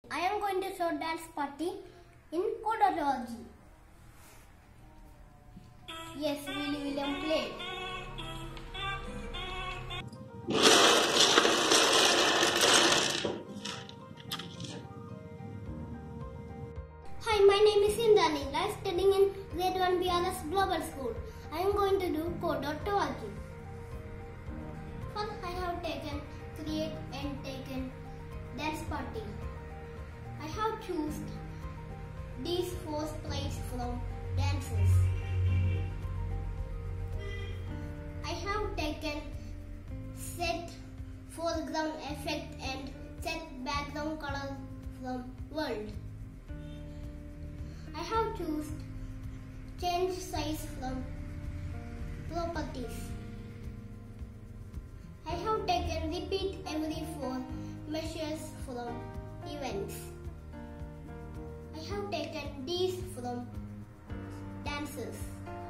I am going to show dance party in codology. Yes, William played. Hi, my name is Indraneel. I am studying in grade 1 BRS Global School. I am going to do QtPi. First, I have taken create and taken dance party. I have chosen these 4 sprites from dances. I have taken set foreground effect and set background color from world. I have chosen change size from properties. I have taken repeat every 4 measures from events. I have taken these from dances.